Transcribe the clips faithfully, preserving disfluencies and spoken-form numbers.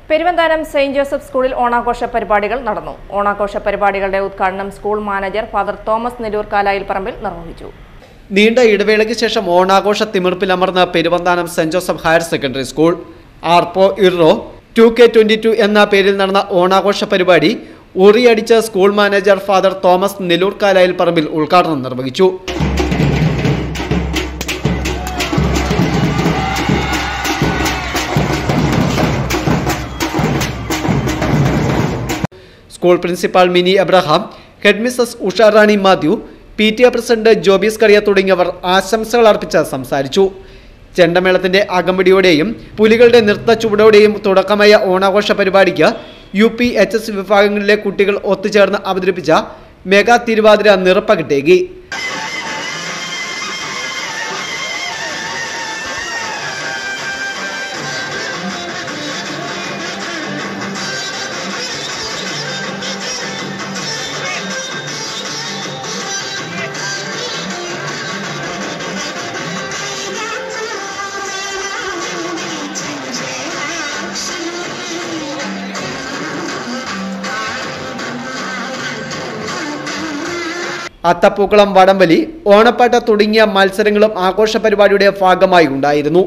Peruvanthanam Saint Joseph സ്കൂളിൽ ഓണാഘോഷ പരിപാടികൾ നടന്നു. ഓണാഘോഷ പരിപാടികളുടെ ഉദ്ഘാടനം school manager father Thomas Nellur Kalayil Parambil നിർവഹിച്ചു. നീണ്ട ഇടവേളയ്ക്ക് ശേഷം ഓണാഘോഷ തിമിർപ്പിലമർന്ന Peruvanthanam saint Joseph higher secondary school ആർപോ ഇറോ ടു കെ ട്വന്റി ടു എന്ന പേരിൽ നടന്ന ഓണാഘോഷ പരിപാടി ഉറിയടിച്ച school manager father Thomas Nellur Kalayil Parambil ഉദ്ഘാടനം നിർവഹിച്ചു. School principal Mini Abraham, head Mrs Usharani Mathew, P T A president Jobies Kuriya തുടങ്ങിയവർ ആശംസകൾ അർപ്പിച്ച് സംസാരിച്ചു. ചെണ്ടമേളത്തിന്റെ അകമ്പടിയോടെയും പുലികളുടെ നൃത്ത ചുവടോടെയും തുടക്കമായ ഓണാഘോഷ പരിപാടിക്ക് യു പി എച്ച് എസ് വിഭാഗങ്ങളിലെ കുട്ടികൾ ഒത്തുചേർന്ന് അവതരിപ്പിച്ച മെഗാ തിരുവാതിര നിറപ്പകിട്ടേകി. അത്തപ്പൂക്കളം, വടംവലി, ഓണപ്പാട്ട തുടങ്ങിയ മത്സരങ്ങളും ആഘോഷ പരിപാടിയുടെ ഭാഗമായി ഉണ്ടായിരുന്നു.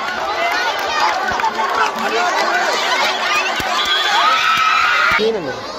Ini